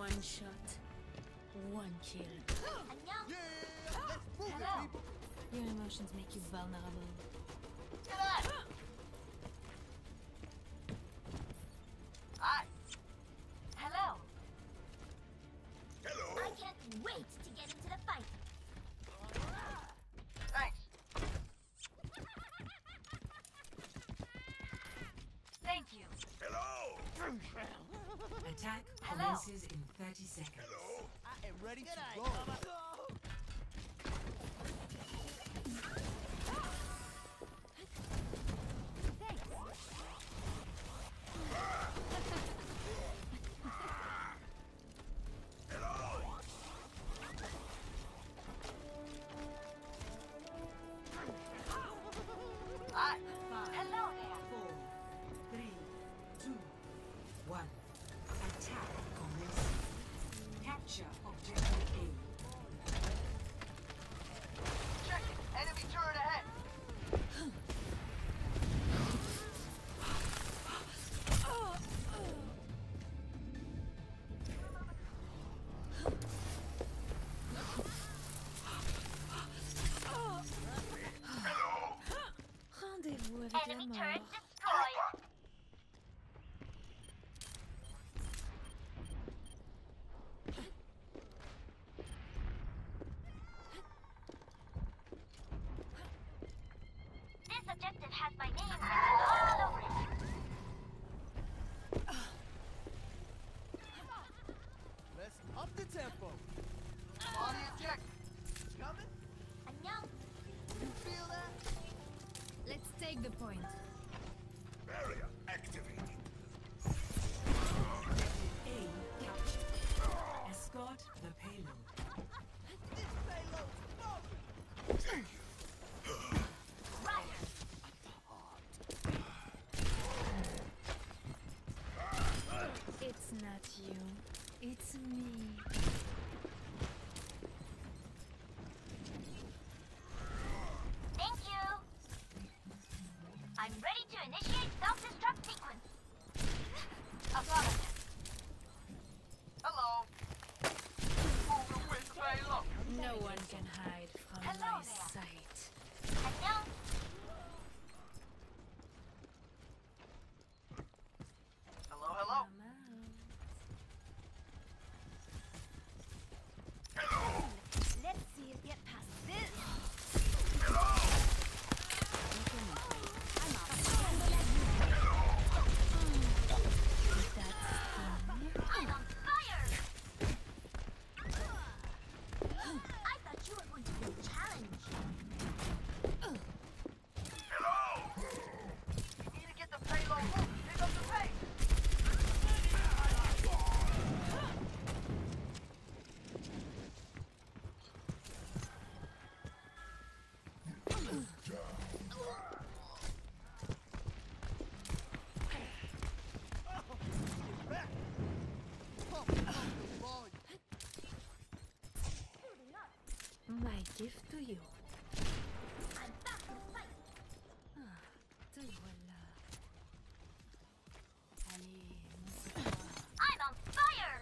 One shot, one kill. Yeah, let's move it, people. Your emotions make you vulnerable. Hi. Hello. Hello. I can't wait to get into the fight. Thanks. Thank you. Hello. Attack Hello. commences in 30 seconds. Hello. I am ready to go. Hi. Five, Hello there. 4, 3, 2, 1. Attack commences. Capture objective A. Check it. Enemy turret ahead. Rendez-vous avec la Enemy mort. turret destroyed. This objective has my name written all over it. Let's up the tempo. Body objective. Coming? Announce. You feel that? Let's take the point. Barrier activated. A captured. Escort the payload. This payload's bumping. Rider. It's not you. It's me. Thank you. I'm ready to initiate self-destruct sequence. Affirmative. Hello. Moving with payload. No one can hide from Hello my there. sight. Announce. Hello, hello. Come out. Let's see it get past this. I'm on fire! I thought you were going to be a challenge. You need to get the payload moving. Pick up the pace. Back. Pump the volume. My gift to you. I'm back to fight. Te voilà. Allez, nous I'm on fire!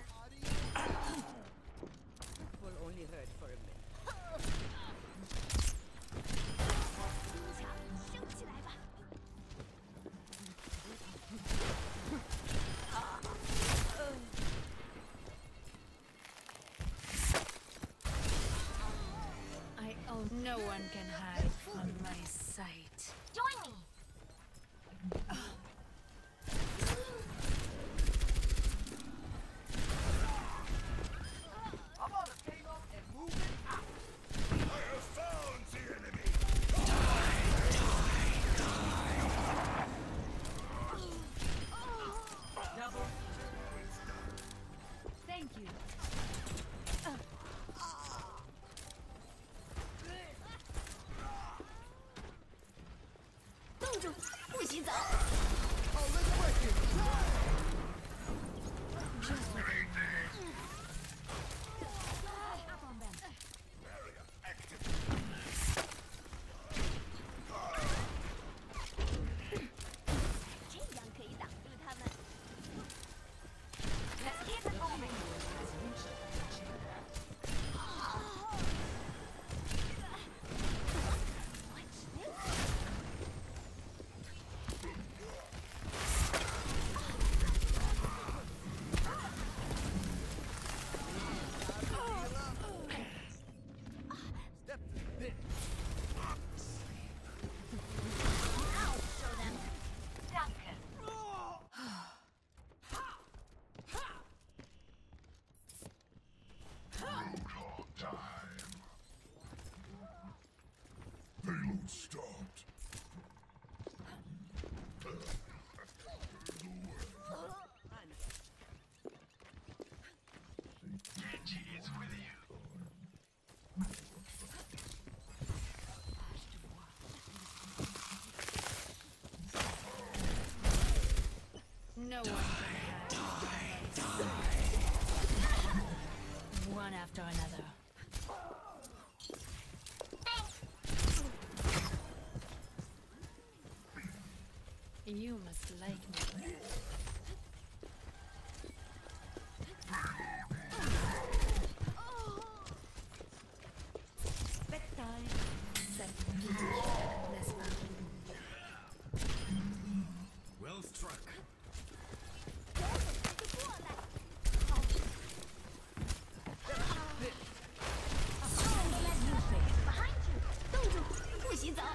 Will only hurt for a minute. 升起来吧！ I own. No one can hide from my sight. Join me! I'm on the payload and moving out. I have found the enemy. Double. Thank you. 冻住，不许走！ Oh, let's break it. Up on them. Barrier activated. 这样可以挡住他们。 Let's keep it moving. No one can hide. One after another. You must like me. Bedtime. This one. Well struck. Behind you，冻住，不许走。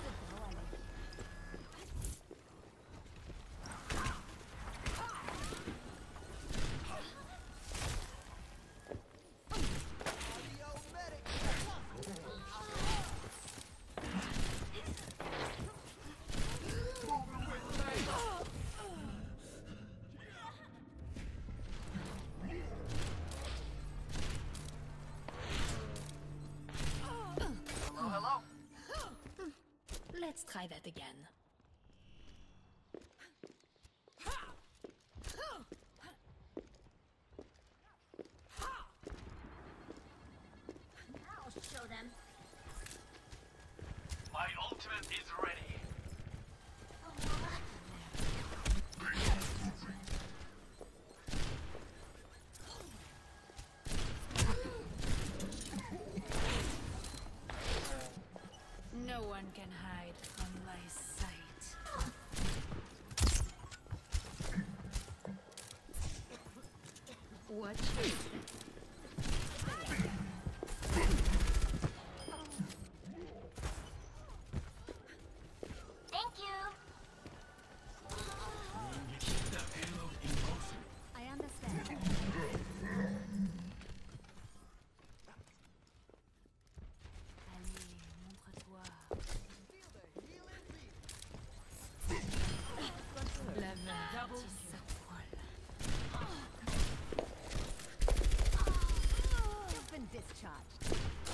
Audio medic. Hello? Let's try that again. I'll show them. My ultimate is ready. No one can hide from my sight. Watch me. Thank you. Keep the payload in motion. I understand. Allez, montre-toi. Feel the healing beat. La verdade qui s'affole. You've been discharged.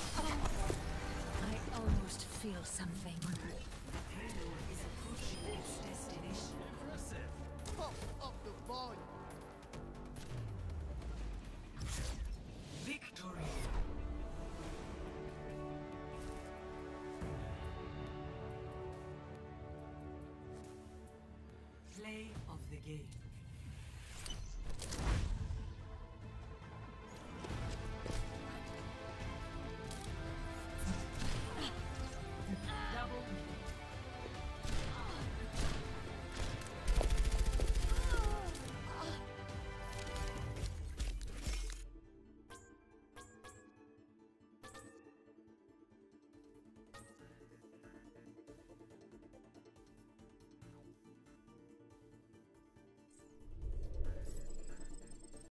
I almost feel something. The payload is approaching its destination. Impressive. Pump up the volume. Victory. Play of the game.